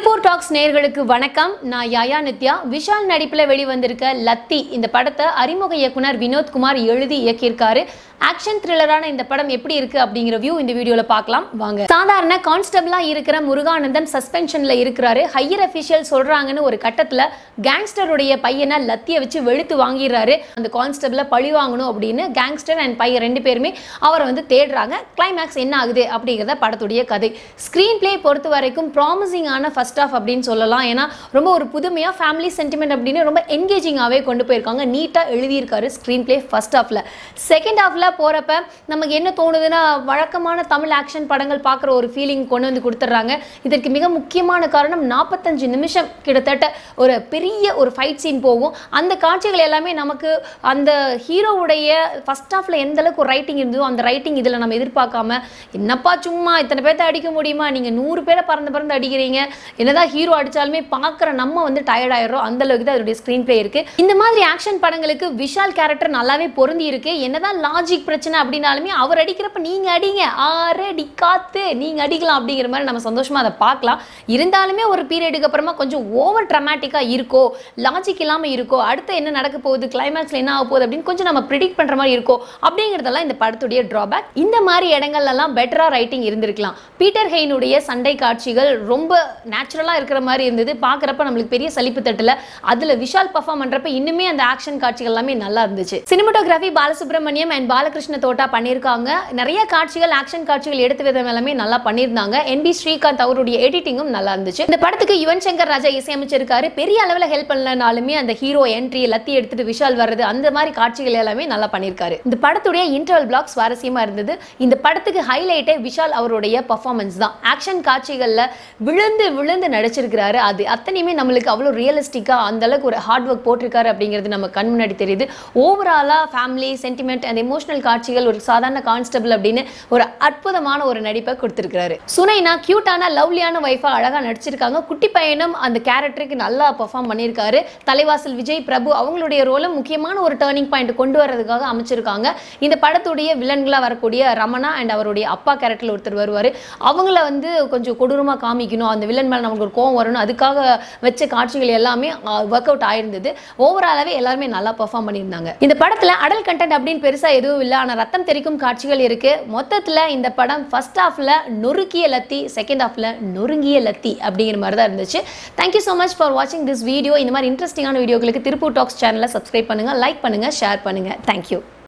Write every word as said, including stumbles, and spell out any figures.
TirupurTalks நேயர்களுக்கு வணக்கம். நான் YaYa NithYa. விஷால் நடிப்புல வெளிவந்திருக்க லத்தி இந்த படத்தை அறிமுக இயக்குனர் வினோத் குமார் எழுதி இயக்கியிருக்காரு. ஆக்ஷன் த்ரில்லரான இந்த படம் எப்படி இருக்கு அப்படிங்கிற வியூ இந்த வீடியோல பார்க்கலாம் வாங்க. சாதாரண கான்ஸ்டபிளா இருக்கிற முருகானந்தன் சஸ்பென்ஷன்ல இருக்கிறாரு. ஹையர் அஃபிஷியல் சொல்றாங்கன்னு ஒரு கட்டத்துல கேங்ஸ்டருடைய பையனை லத்தியை வச்சு வெளுத்து வாங்கிடுறாரு. அந்த கான்ஸ்டபிளை பழி வாங்கணும் அப்படின்னு கேங்ஸ்டர் அண்ட் பையன் ரெண்டு பேருமே அவரை வந்து தேடுறாங்க. கிளைமேக்ஸ் என்ன ஆகுது அப்படிங்கிறத படத்துடைய கதை. ஸ்கிரீன் பிளே பொறுத்த வரைக்கும் ப்ராமிசிங்கான ஃபர்ஸ்ட் ஆஃப் அப்படின்னு சொல்லலாம். ஏன்னா ரொம்ப ஒரு புதுமையாக ஃபேமிலி சென்டிமெண்ட் அப்படின்னு ரொம்ப என்கேஜிங்காகவே கொண்டு போயிருக்காங்க. நீட்டாக எழுதியிருக்காரு ஸ்க்ரீன் பிளே ஃபர்ஸ்ட் ஆஃபில். செகண்ட் ஆஃபில் போகிறப்ப நமக்கு என்ன தோணுதுன்னா வழக்கமான தமிழ் ஆக்ஷன் படங்கள் பார்க்குற ஒரு ஃபீலிங் கொண்டு வந்து கொடுத்துட்றாங்க. இதற்கு மிக முக்கியமான காரணம் நாற்பத்தஞ்சு நிமிஷம் கிட்டத்தட்ட ஒரு பெரிய ஒரு ஃபைட் சீன் போகும். அந்த காட்சிகள் எல்லாமே நமக்கு அந்த ஹீரோவுடைய ஃபர்ஸ்ட் ஆஃபில் எந்த அளவுக்கு ஒரு ரைட்டிங் இருந்ததோ அந்த ரைட்டிங் இதில் நம்ம எதிர்பார்க்காம என்னப்பா சும்மா இத்தனை பேர்த்த அடிக்க முடியுமா, நீங்கள் நூறு பேரை பறந்து பறந்து அடிக்கிறீங்க, என்னதான் ஹீரோ அடிச்சாலுமே பார்க்குற நம்ம வந்து டயர்ட் ஆயிடுறோம். அந்த அளவுக்கு தான் அதோடைய ஸ்க்ரீன் பிளே இருக்கு. இந்த மாதிரி ஆக்ஷன் படங்களுக்கு விஷால் கேரக்டர் நல்லாவே பொருந்தி இருக்கு. என்னதான் லாஜிக் பிரச்சனை அப்படின்னாலுமே அவர் அடிக்கிறப்ப நீங்க அடிங்க, ஆறு அடி காத்து நீங்க அடிக்கலாம் அப்படிங்கிற மாதிரி நம்ம சந்தோஷமா அதை பார்க்கலாம். இருந்தாலுமே ஒரு பீரியடுக்கு அப்புறமா கொஞ்சம் ஓவர் ட்ராமாட்டிக்கா இருக்கோ, லாஜிக் இல்லாம இருக்கோ, அடுத்து என்ன நடக்க போகுது, கிளைமேக்ஸ்ல என்ன ஆக போகுது அப்படின்னு கொஞ்சம் நம்ம ப்ரிடிக்ட் பண்ற மாதிரி இருக்கோ அப்படிங்கிறதெல்லாம் இந்த படத்துடைய டிராபேக். இந்த மாதிரி இடங்கள்ல எல்லாம் பெட்டரா ரைட்டிங் இருந்திருக்கலாம். பீட்டர் ஹெய்னுடைய சண்டை காட்சிகள் ரொம்ப நேச்சுரலா இருக்கிற மாதிரி இருந்தது. பார்க்குறப்ப நம்மளுக்கு பெரிய சலிப்பு தட்டல. அதுல விஷால் பர்ஃபார்ம் பண்றப்ப இன்னுமே அந்த ஆக்ஷன் காட்சிகள் எல்லாமே நல்லா இருந்துச்சு. சினிமாட்டோகிராஃபி பாலசுப்ரமணியம் அண்ட் பாலகிருஷ்ண தோட்டா பண்ணியிருக்காங்க. நிறைய காட்சிகள் ஆக்ஷன் காட்சிகள் எடுத்து விதம் எல்லாமே நல்லா பண்ணியிருந்தாங்க. என் பி ஸ்ரீகாந்த் அவருடைய எடிட்டிங்கும் நல்லா இருந்துச்சு. இந்த படத்துக்கு யுவன் சங்கர் ராஜா இசையமைச்சிருக்காரு. பெரிய அளவில் ஹெல்ப் பண்ணலனாலுமே அந்த ஹீரோ என்ட்ரி லத்தி எடுத்துட்டு விஷால் வர்றது அந்த மாதிரி காட்சிகள் எல்லாமே நல்லா பண்ணியிருக்காரு. இந்த படத்துடைய இன்டர்வல் பிளாக் சுவாரஸ்யமா இருந்தது. இந்த படத்துக்கு ஹைலைட்டே விஷால் அவருடைய பர்ஃபார்மன்ஸ் தான். ஆக்ஷன் காட்சிகள்ல விழுந்து விழுந்து நடிச்சிருக்கிறாரு. அது அத்தனையுமே நம்மளுக்கு அவ்வளோ ரியலிஸ்டிக்கா அந்த அளவுக்கு ஒரு ஹார்ட் ஒர்க் போட்டிருக்காரு அப்படிங்கிறது நம்ம கண் முன்னாடி தெரியுது. ஓவராலா ஃபேமிலி சென்டிமெண்ட் அண்ட் எமோஷனல் காட்சிகள் ஒரு சாதாரண கான்ஸ்டபிள் அப்படின்னு ஒரு அற்புதமான ஒரு நடிப்பை கொடுத்திருக்காரு. சுனைனா கியூட்டான லவ்லியான வைஃபா அழகா நடிச்சிருக்காங்க. குட்டி பையனும் அந்த கேரக்டருக்கு நல்லா பெர்ஃபார்ம் பண்ணியிருக்காரு. தலைவாசல் விஜய் பிரபு அவங்களுடைய ரோலும் முக்கியமான ஒரு டர்னிங் பாயிண்ட் கொண்டு வரதுக்காக அமைச்சிருக்காங்க. இந்த படத்துடைய வில்லன்களா வரக்கூடிய ரமணா அண்ட் அவருடைய அப்பா கேரக்டர் ஒருத்தர் வருவார். அவங்கள வந்து கொஞ்சம் கொடூரமாக காமிக்கணும், அந்த வில்லன் மேலே நமக்கு ஒரு கோவம் வரணும், அதுக்காக வச்ச காட்சிகள் எல்லாமே ஒர்க் அவுட் ஆயிருந்தது. ஓவராலாவே எல்லாருமே நல்லா பெர்ஃபார்ம் பண்ணியிருந்தாங்க. இந்த படத்துல அடல் கண்டென்ட் அப்படின்னு பெருசா எதுவும் இல்லை. ஆனால் ரத்தம் தெரிக்கும் காட்சிகள் இருக்கு. மொத்தத்தில் இந்த படம் ஃபர்ஸ்ட் ஹாஃப்ல நொறுக்கிய லத்தி, செகண்ட் ஹாஃப்ல நொறுங்கிய லத்தி அப்படிங்கிற மாதிரி தான் இருந்துச்சு. தேங்க்யூ ஸோ மச் ஃபார் வாட்சிங் திஸ் வீடியோ. இந்த மாதிரி இன்ட்ரெஸ்டிங்கான வீடியோக்களுக்கு திருப்பூர் டாக்ஸ் சேனலை சப்ஸ்கிரைப் பண்ணுங்க, லைக் பண்ணுங்க, ஷேர் பண்ணுங்க. தேங்க்யூ.